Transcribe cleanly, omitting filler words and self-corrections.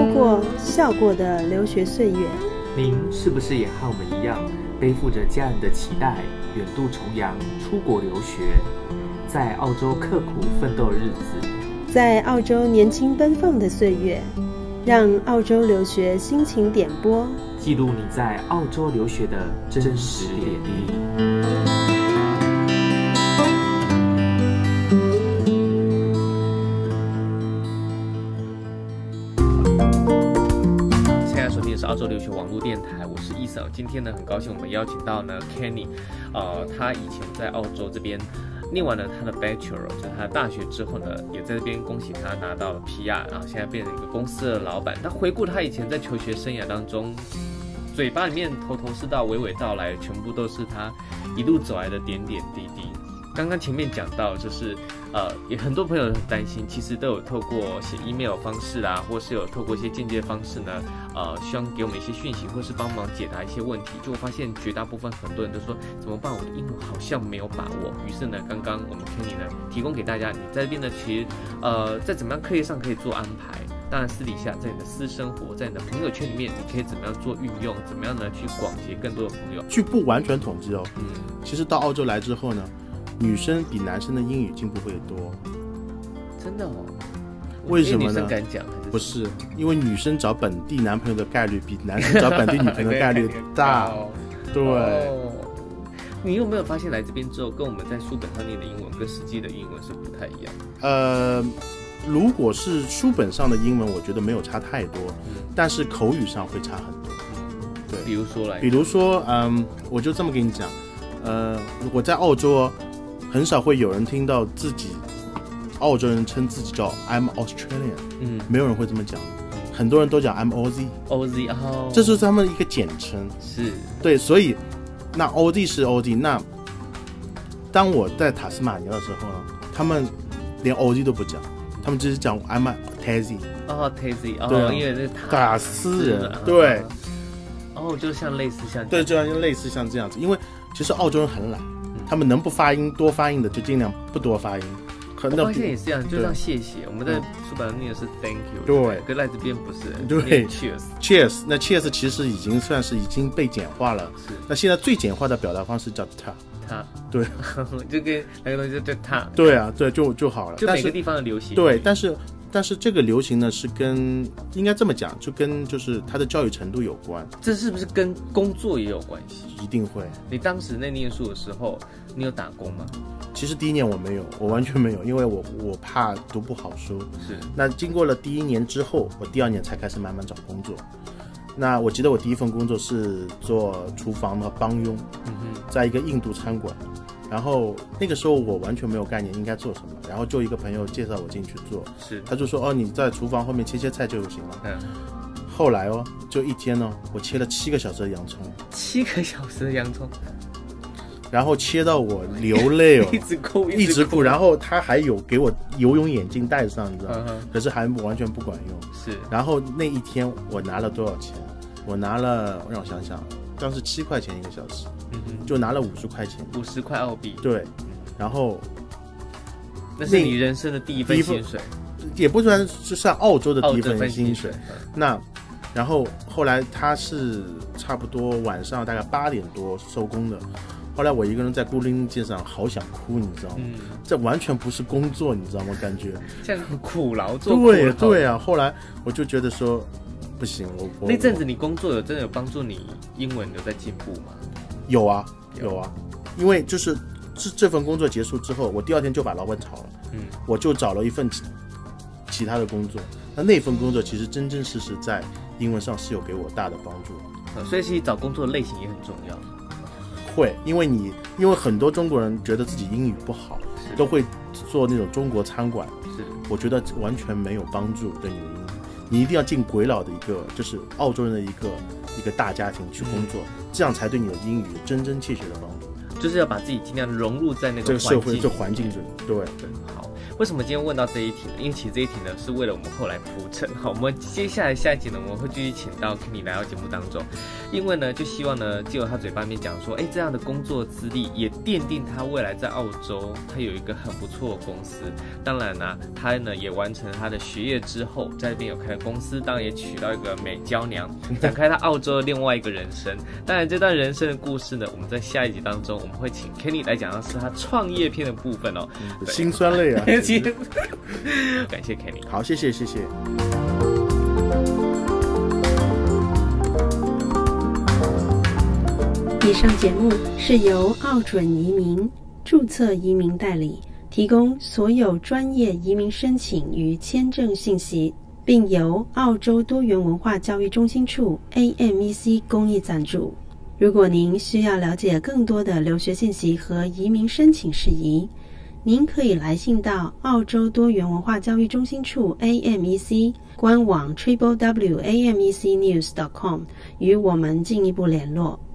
过、笑过的留学岁月。 您是不是也和我们一样，背负着家人的期待，远渡重洋，出国留学，在澳洲刻苦奋斗的日子， 在澳洲年轻奔放的岁月，让澳洲留学心情点播， 记录你在澳洲留学的真实点滴。是澳洲留学网络电台，我是 Eason。今天呢，很高兴我们邀请到呢 Kenny， 他以前在澳洲这边念完了他的 Bachelor， 就是他的大学之后呢，也在这边恭喜他拿到了 PR， 然后现在变成一个公司的老板。他回顾他以前在求学生涯当中，嘴巴里面头头是道、娓娓道来，全部都是他一路走来的点点滴滴。刚刚前面讲到，就是也很多朋友很担心，其实都有透过写 email 方式啦，或是有透过一些间接方式呢，希望给我们一些讯息，或是帮忙解答一些问题。就我发现绝大部分很多人都说怎么办，我的英文好像没有把握。于是呢，刚刚我们 Kenny 呢提供给大家，你在这边呢，其实在怎么样课业上可以做安排。当然，私底下在你的私生活，在你的朋友圈里面，你可以怎么样做运用？怎么样呢去广结更多的朋友？ 据不完全统计哦，其实到澳洲来之后呢，女生比男生的英语进步会多。 真的哦？ 为什么呢？ 女生敢讲？ 不是，因为女生找本地男朋友的概率比男生找本地女朋友的概率大。对。 你有没有发现来这边之后，跟我们在书本上念的英文跟实际的英文是不太一样？ 如果是书本上的英文，我觉得没有差太多，但是口语上会差很多。对，比如说，我就这么跟你讲，我在澳洲很少会有人听到自己澳洲人称自己叫 I'm Australian，没有人会这么讲，很多人都讲 I'm Aussie， 这是他们一个简称， 是对，所以那 Aussie 是 Aussie， 那当我在塔斯马尼亚的时候呢，他们连 Aussie 都不讲，他们只是讲 I'm Tassie， 对，因为是塔斯人，对， 就像类似像对，就像类似像这样子，因为其实澳洲人很懒，他们能不发音多发音的就尽量不多发音。 我发现也是这样，就像谢谢，我们在书本上念的是 thank you， 对， 跟来这边不是， 对 cheers， 那 cheers 其实已经算是已经被简化了，是。那现在最简化的表达方式叫他，对， 就跟那个东西叫他， 对啊，对，就好了， 就每个地方的流行， 对，但是这个流行呢，是跟应该这么讲，就跟就是他的教育程度有关。 这是不是跟工作也有关系？ 一定会。你当时在念书的时候，你有打工吗？ 其实第一年我没有，我完全没有，因为我怕读不好书。 是。那经过了第一年之后，我第二年才开始慢慢找工作。那我记得我第一份工作是做厨房的帮佣，在一个印度餐馆。然后那个时候我完全没有概念应该做什么，然后就一个朋友介绍我进去做， 是， 他就说你在厨房后面切菜就行了。后来就一天我切了7个小时的洋葱 ，7个小时的洋葱， 然后切到我流泪一直哭， 然后他还有给我游泳眼镜戴上，你知道吗？可是还完全不管用。 是，然后那一天我拿了多少钱？我拿了，让我想想，当时7块钱1个小时。就拿了50块钱 ，50块澳币。 对，然后那是你人生的第一份薪水， 也不算是算澳洲的第一份薪水。那然后后来他是差不多晚上大概8点多收工的。后来我一个人在孤零街上，好想哭，你知道吗？这完全不是工作，你知道吗？感觉像苦劳做。 对啊。后来我就觉得说，不行，我那阵子你工作真的有帮助你英文有在进步吗？ 有啊，因为就是这份工作结束之后，我第二天就把老板炒了，我就找了一份其他的工作。那份工作其实真真实实在英文上是有给我大的帮助， 所以其实找工作的类型也很重要。 会，因为很多中国人觉得自己英语不好，都会做那种中国餐馆， 是， 我觉得完全没有帮助对你的英语。你一定要进鬼佬的一个就是澳洲人的一个大家庭去工作，这样才对你的英语有真真切切的帮助。 就是要把自己尽量融入在那个这个社会这环境中。对。 好， 为什么今天问到这一题呢？因为其实这一题呢是为了我们后来铺陈。好，我们接下来下一集呢，我们会继续请到 Kenny 来到节目当中，因为呢就希望呢借由他嘴巴里面讲说，这样的工作资历也奠定他未来在澳洲他有一个很不错的公司。当然呢，他呢也完成他的学业之后，在这边有开公司，当然也娶到一个美娇娘，展开他澳洲的另外一个人生。当然，这段人生的故事呢，我们在下一集当中，我们会请 Kenny 来讲的是他创业篇的部分哦， 辛酸泪啊！ 感谢 Kenny， 好，谢谢。 以上节目是由澳准移民注册移民代理提供所有专业移民申请与签证信息，并由澳洲多元文化教育中心处 AMEC 公益赞助。如果您需要了解更多的留学信息和移民申请事宜，您可以来信到澳洲多元文化教育中心处 AMEC 官网 www.amecnews.com 与我们进一步联络。